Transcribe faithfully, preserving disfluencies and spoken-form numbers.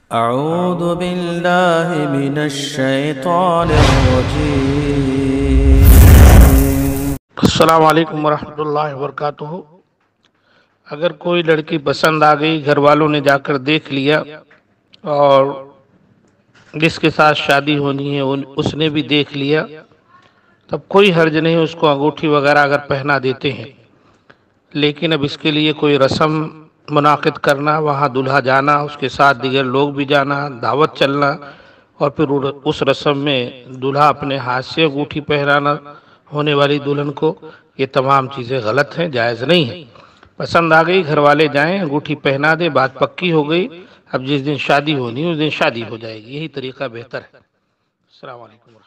अऊज़ु बिल्लाहि मिनश शैतानिर रजीम। अस्सलामु अलैकुम वरहमतुल्लाहि वबरकातुहू। अगर कोई लड़की पसंद आ गई, घर वालों ने जाकर देख लिया और जिसके साथ शादी होनी है उन उसने भी देख लिया, तब कोई हर्ज नहीं, उसको अंगूठी वगैरह अगर पहना देते हैं। लेकिन अब इसके लिए कोई रस्म मुनाकिद करना, वहाँ दूल्हा जाना, उसके साथ दीगर लोग भी जाना, दावत चलना और फिर उस रस्म में दूल्हा अपने हाथ से अंगूठी पहनाना होने वाली दुल्हन को, ये तमाम चीज़ें गलत हैं, जायज़ नहीं है। पसंद आ गई, घर वाले जाएं, अंगूठी पहना दे, बात पक्की हो गई। अब जिस दिन शादी होनी उस दिन शादी हो जाएगी, यही तरीका बेहतर है। अस्सलाम वालेकुम।